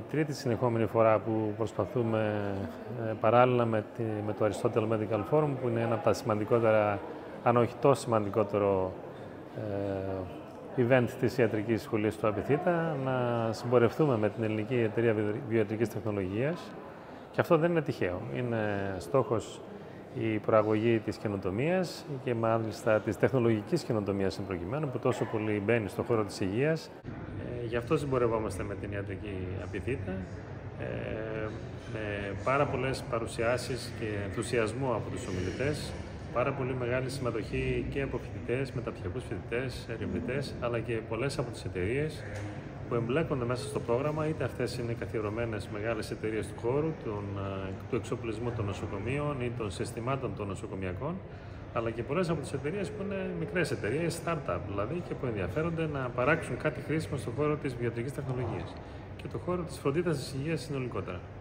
τρίτη συνεχόμενη φορά που προσπαθούμε παράλληλα με το Aristotle Medical Forum, που είναι ένα από τα σημαντικότερα, αν όχι το σημαντικότερο event της Ιατρικής Σχολής του Απιθύτα, να συμπορευτούμε με την Ελληνική Εταιρεία Βιοιατρικής Τεχνολογίας. Και αυτό δεν είναι τυχαίο. Είναι στόχος η προαγωγή της καινοτομίας και μάλιστα της τεχνολογικής καινοτομίας εν προκειμένου, που τόσο πολύ μπαίνει στον χώρο της υγείας. Γι' αυτό συμπορευόμαστε με την Ιατρική Απιθύτα, με πάρα πολλές παρουσιάσεις και ενθουσιασμό από τους ομιλητές, πάρα πολύ μεγάλη συμμετοχή και από φοιτητές, μεταπτυχιακούς φοιτητές, ερευνητές, αλλά και πολλές από τις εταιρείες που εμπλέκονται μέσα στο πρόγραμμα, είτε αυτές είναι καθιερωμένες μεγάλες εταιρείες του χώρου, του εξοπλισμού των νοσοκομείων ή των συστημάτων των νοσοκομιακών, αλλά και πολλές από τις εταιρείες που είναι μικρές εταιρείες, startup δηλαδή, και που ενδιαφέρονται να παράξουν κάτι χρήσιμο στον χώρο της βιοιατρικής τεχνολογίας και τον χώρο της φροντίδας της υγείας συνολικότερα.